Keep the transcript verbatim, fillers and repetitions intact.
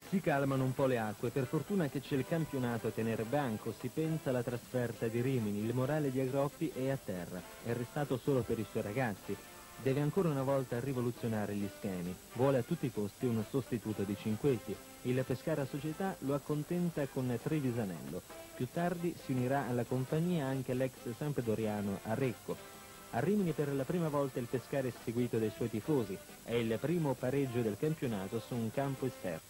Si calmano un po' le acque, per fortuna che c'è il campionato a tenere banco, si pensa alla trasferta di Rimini, il morale di Agroppi è a terra, è restato solo per i suoi ragazzi, deve ancora una volta rivoluzionare gli schemi, vuole a tutti i costi un sostituto di Cinquetti, il Pescara Società lo accontenta con Trevisanello, più tardi si unirà alla compagnia anche l'ex sampdoriano Arrecco. A Rimini per la prima volta il Pescara è seguito dai suoi tifosi, è il primo pareggio del campionato su un campo esterno.